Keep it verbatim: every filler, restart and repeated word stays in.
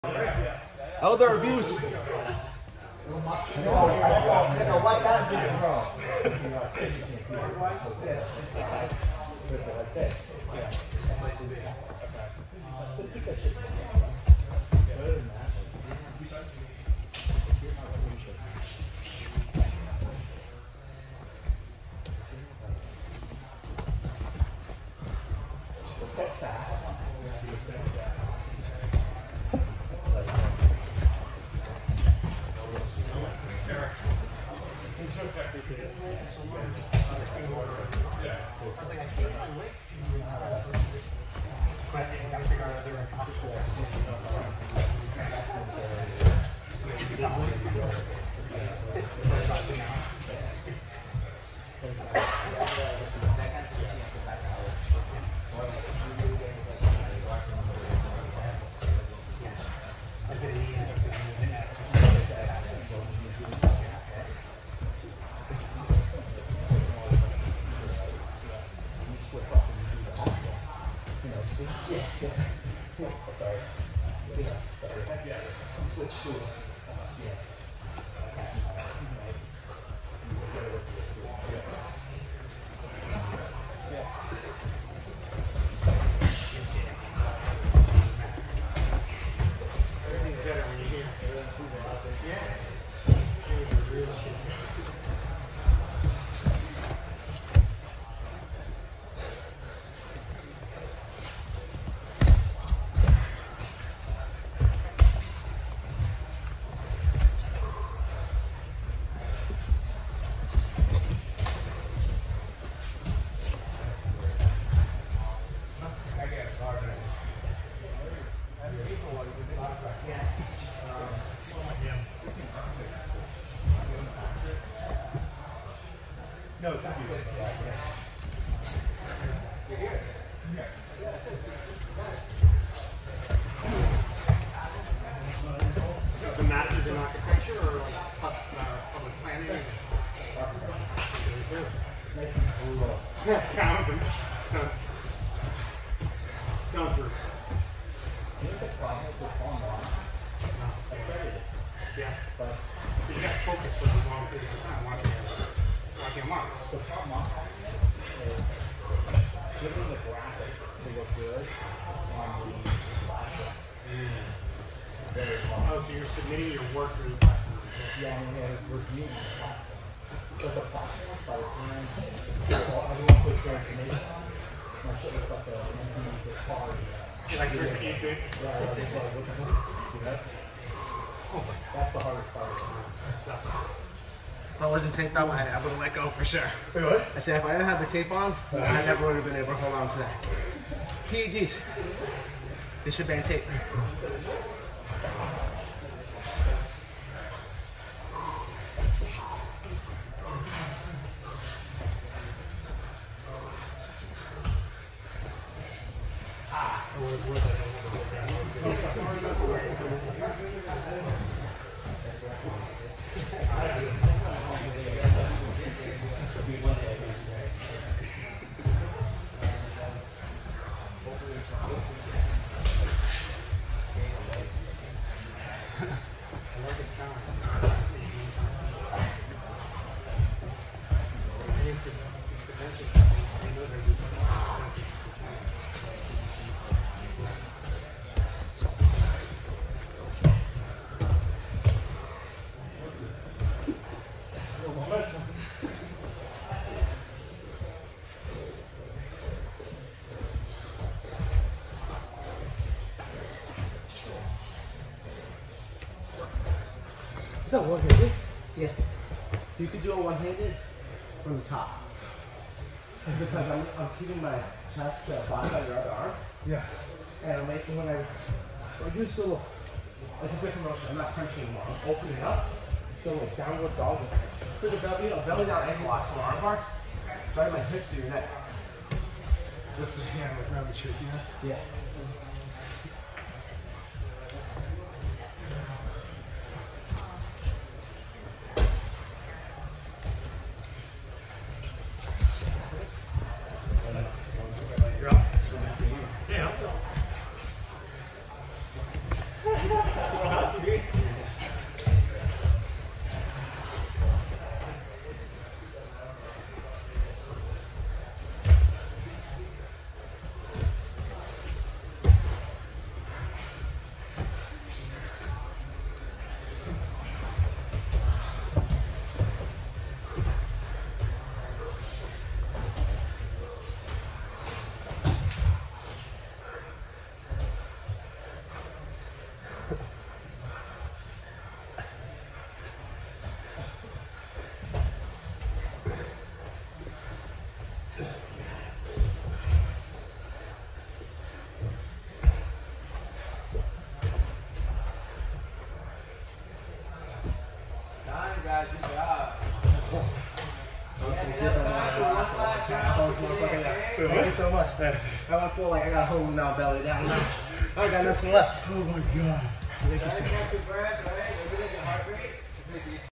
Elder abuse. What's that? No, thank you. You're here. The master's in architecture or like pub, uh, public planning? Yeah, sounds sounds sounds good. Yeah, but you got to focus for a long period of time watching watching them up. The problem is giving the graphics to look good on the platform. Mm. Very hard. Oh, so you're submitting your work through the platform? Yeah, and then reviewing the platform. But the platform, by the time everyone puts their information on, my shit looks like a nineteen eighties car. Like your key bit? Yeah, I was like, what the fuck? See that? Oh, that's the hardest part. That sucks. If I wasn't taped on, I would have let go for sure. Wait, what? I said if I didn't have the tape on, I never would have been able to hold on to that. P E Ds. They should ban tape. Ah, so it was worth it. Is that one-handed? Yeah. You could do it one-handed from the top. Because I'm, I'm keeping my chest uh, bottom by your other arm. Yeah. And I'm making when I, I do this little, it's a different motion. I'm not crunching anymore. I'm opening up. So like downward dog. So the belly, you know, belly down ankle lock from arm bars. Right my hips to your neck. Just the hand around the chest, yeah? Yeah. You're up? Yeah. so much. I went feel like I got a hole now, belly down now. I got nothing left. Oh my god. Thank you, sir.